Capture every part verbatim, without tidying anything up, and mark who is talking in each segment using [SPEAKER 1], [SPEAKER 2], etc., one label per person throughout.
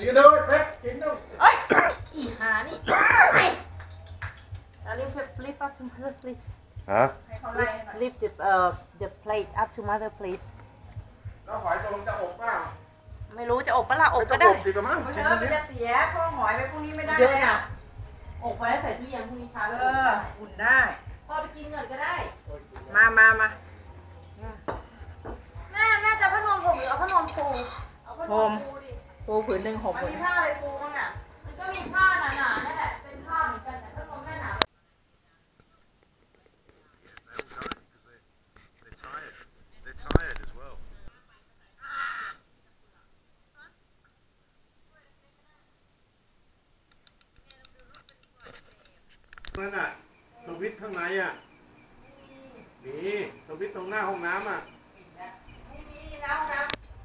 [SPEAKER 1] You do it, Rick. You know.
[SPEAKER 2] เอ้ยอีหานี่เราเรียก lift up to mother please
[SPEAKER 1] ฮะ
[SPEAKER 2] lift the uh the plate up to mother please
[SPEAKER 1] แล้วหอยตรงจะอบเปล่า
[SPEAKER 2] ไม่รู้จะอบปะล่ะอบก็ได้
[SPEAKER 1] อบดีกว่ามั้ง
[SPEAKER 3] เธอมันจะเสียเพราะหอยไปพรุ่งนี้ไม่ได้
[SPEAKER 2] เยอะนะอบไว้แล้วใส่ตู้เย็นพรุ่งนี้เช้า
[SPEAKER 3] เอออุ่นได้
[SPEAKER 2] พ่อไปกินเงินก็ได้
[SPEAKER 3] มามามา
[SPEAKER 2] แม่แม่จะพัดลมผมหรือเอาพัดลมปูเอาพัดลมปูดิปูผืนหนึ่งหกมันมีผ้าอะไรปูมั้งอ่ะมันก็มีผ้าหนาๆนั่นแหละเป็นผ้าเหมือนกันแต่พัดลมแม่หนา
[SPEAKER 1] นั่นน่ะสวิตช์ข้างในอ่ะนี่สวิตช์ตรงหน้าห้องน้ำอ่ะ
[SPEAKER 2] ไม่มีแล้วนะ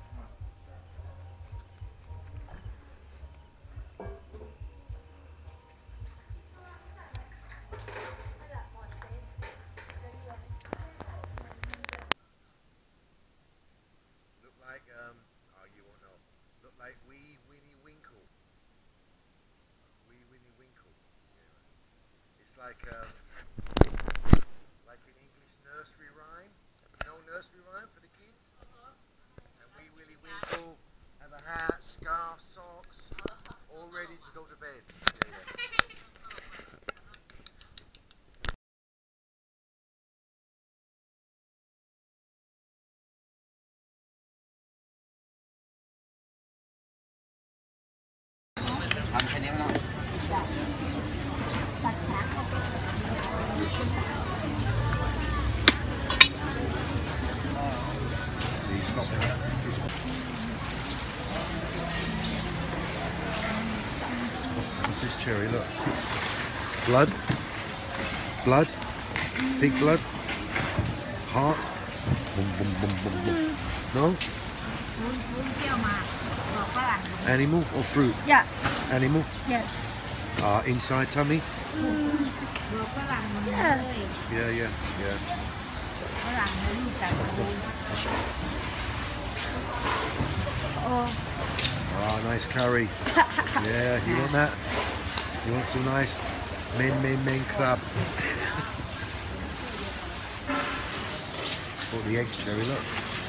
[SPEAKER 1] Like um, like in English nursery rhyme, you know nursery rhyme for the kids. And Wee Willie Winkle have a hat, scarf, socks, all ready to go to bed. Yeah, yeah. ทำแค่นี้ไม่ต้องWhat's this cherry? Look, blood, blood, pig blood, heart. Boom, boom, boom, boom, boom. No. Animal or fruit?
[SPEAKER 4] Yeah.
[SPEAKER 1] Animal.
[SPEAKER 4] Yes.
[SPEAKER 1] Uh, inside tummy.
[SPEAKER 4] Mm. Yes.
[SPEAKER 1] Yeah, yeah, yeah.
[SPEAKER 4] Oh.
[SPEAKER 1] Oh, nice curry. Yeah, you want that? You want some nice men, men, men crab? Put the eggs, Cherry, look.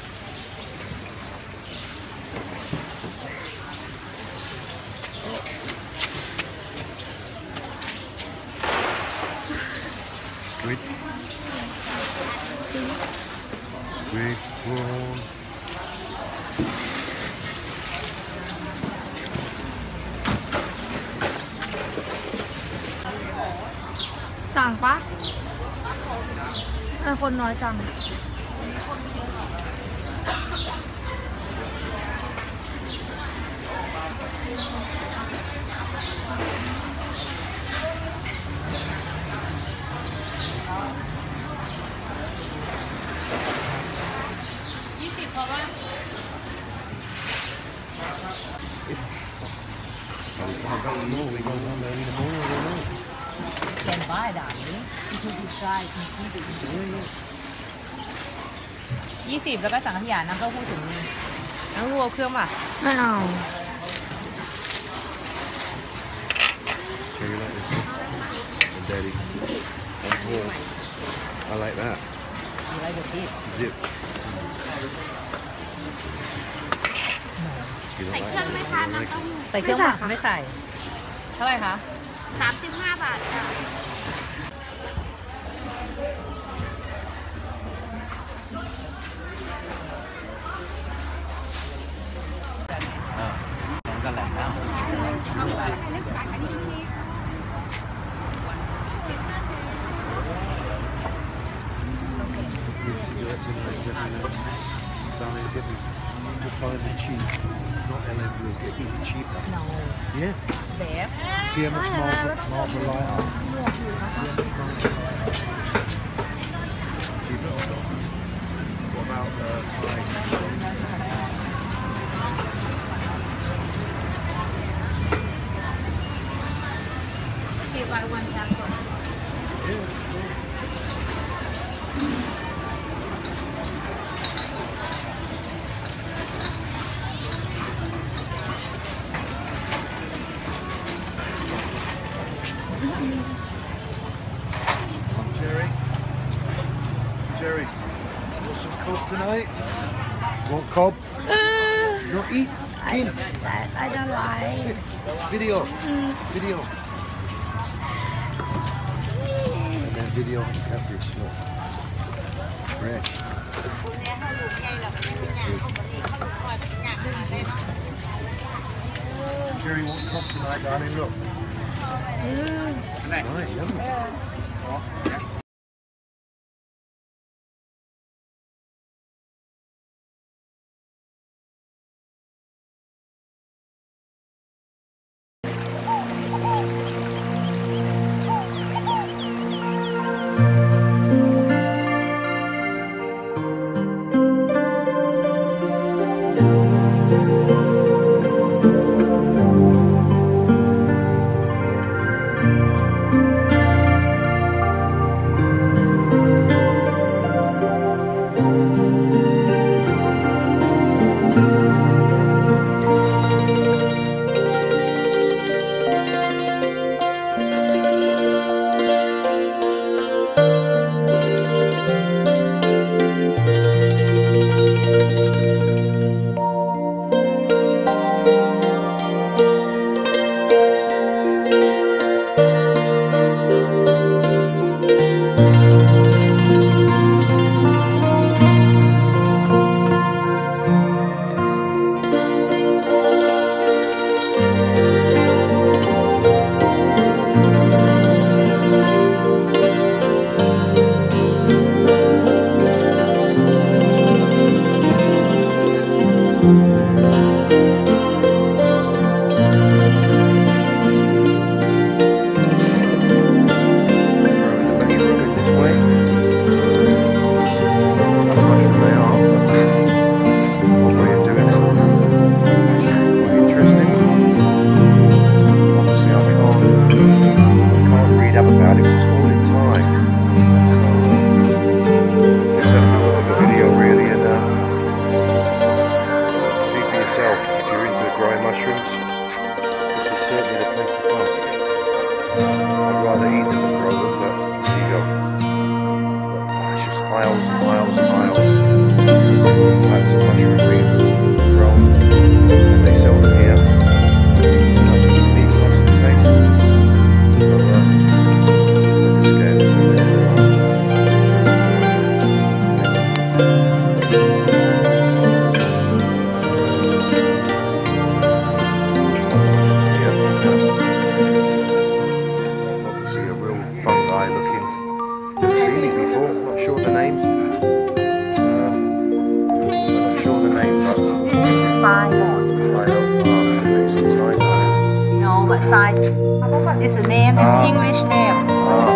[SPEAKER 1] Squid. Squid, prawn.
[SPEAKER 4] สั่งปะเออคนน้อยจัง
[SPEAKER 2] ยี่สิบเพราะว่า
[SPEAKER 1] I don't know, we don't want there anymore, I don't know.
[SPEAKER 2] Can buy that, because you try to keep it. ยี่สิบแล้วก็สังขยาน้ำเต้าหู้ถึงนึงน้ำวัวเครื่องป่ะ
[SPEAKER 4] ไม่เอา
[SPEAKER 1] Cherry like this one. And daddy. And pork. I like that.
[SPEAKER 2] You like the dip?
[SPEAKER 1] Dip. You don't
[SPEAKER 4] ใส่
[SPEAKER 1] like
[SPEAKER 4] เครื่องไหมคะ
[SPEAKER 1] that?
[SPEAKER 4] น้ำเต้าหู้
[SPEAKER 2] ใส่เครื่องป่ะไม่ใส่เท่าไหร่คะ
[SPEAKER 4] สามสิบห้าบาทค่ะ
[SPEAKER 2] กันแหละนะNo.
[SPEAKER 1] Yeah.
[SPEAKER 2] There.
[SPEAKER 1] See how much marble, marble light up. What about uh, Thai?
[SPEAKER 4] Okay, buy one that one.
[SPEAKER 1] Yeah. cob.
[SPEAKER 4] Uh,
[SPEAKER 1] No, eat.
[SPEAKER 4] I, I, I don't like.
[SPEAKER 1] Video.
[SPEAKER 4] Mm.
[SPEAKER 1] Video. And then video on catfish. Look. Fresh. Jerry wants cob tonight, darling. Look.
[SPEAKER 4] Mm.
[SPEAKER 1] Nice, yummy.
[SPEAKER 2] Size. This is name. This uh, English name.
[SPEAKER 1] Uh,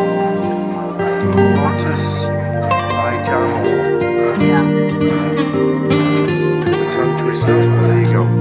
[SPEAKER 1] Lotus Eye
[SPEAKER 2] Yeah.
[SPEAKER 1] Tongue twister. There you go.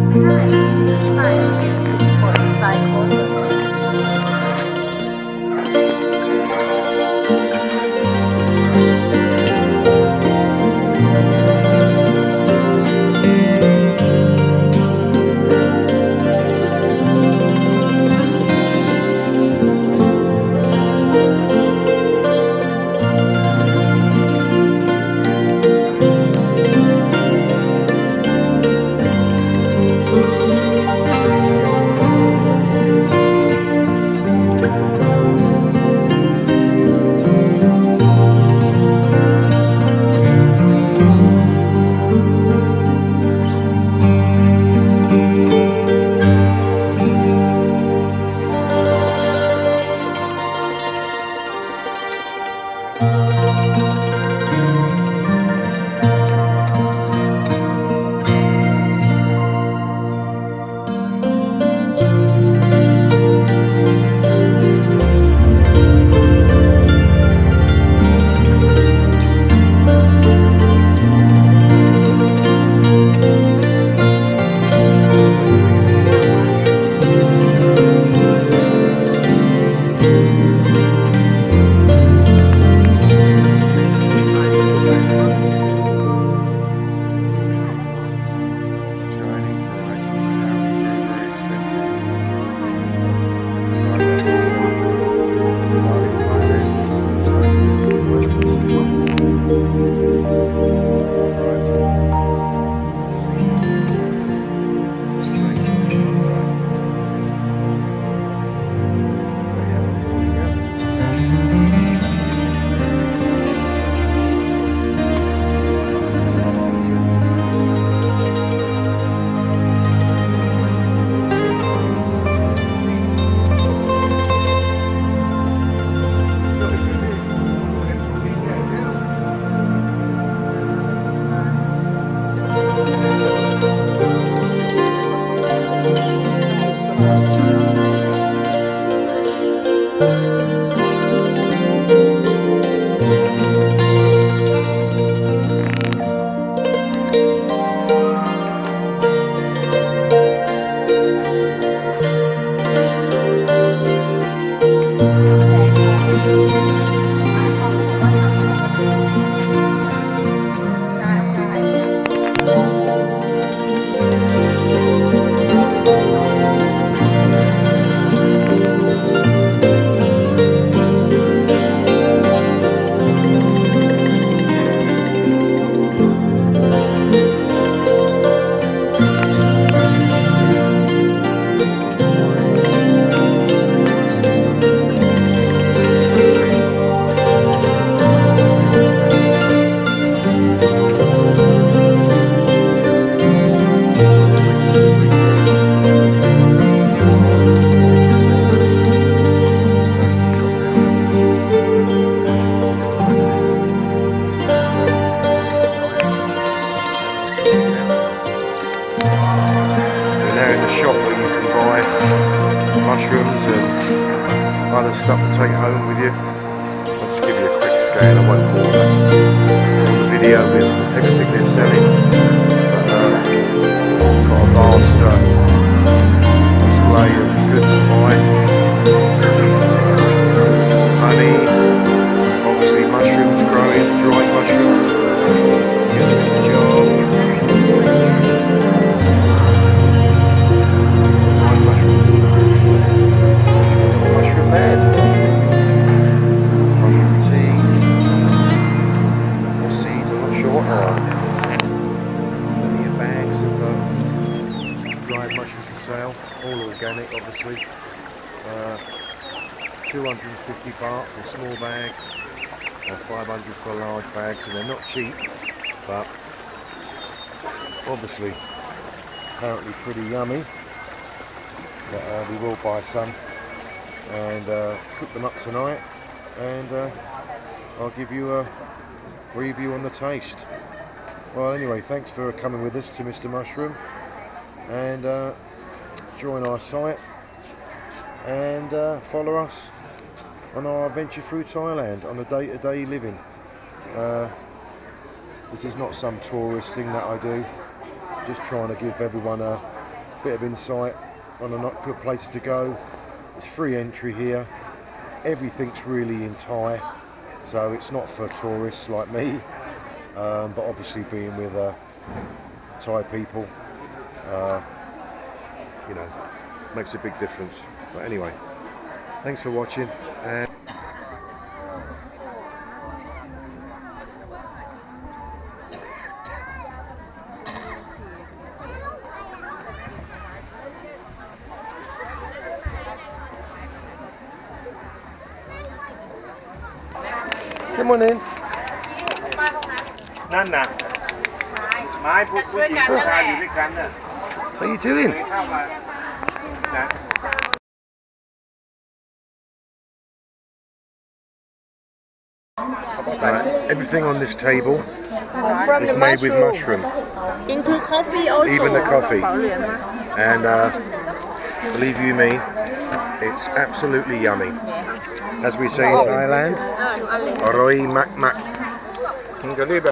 [SPEAKER 1] buy mushrooms and other stuff to take home with you. I'll just give you a quick scan. I won't bore the video with everything they're selling. But, uh, got a vast uh, display of goods to buy. Honey, obviously mushrooms growing, dried mushrooms. Good job. Dried mushrooms. Mushroom bed. Mushroom tea. Or seeds, I'm not sure what they are. Plenty of bags of uh, dried mushrooms for sale. All organic, obviously. Uh, two hundred and fifty baht for a small bag, or five hundred for a large bag, so they're not cheap, but obviously apparently pretty yummy. But uh, we will buy some and uh, cook them up tonight, and uh, I'll give you a review on the taste. Well, anyway, thanks for coming with us to Mister Mushroom, and uh, join our site and uh, follow us on our adventure through Thailand on a day-to-day living. Uh, this is not some tourist thing that I do, just trying to give everyone a bit of insight on a not good place to go. It's free entry here, everything's really in Thai, so it's not for tourists like me, um, but obviously being with uh, Thai people, uh, you know, makes a big difference. But anyway, thanks for watching. And come on in.
[SPEAKER 5] นั่นน่ะไม้พวกผู้หญิงผู้ชายอยู่ด้วยกันน่ะ
[SPEAKER 1] What are you doing?
[SPEAKER 5] เข้ามานะ
[SPEAKER 1] Right, everything on this table is made with mushroom,
[SPEAKER 2] Include coffee also.
[SPEAKER 1] even the coffee. And uh, believe you me, it's absolutely yummy. As we say in Thailand, Aroi mak mak.
[SPEAKER 5] มันก็เรียกแบบ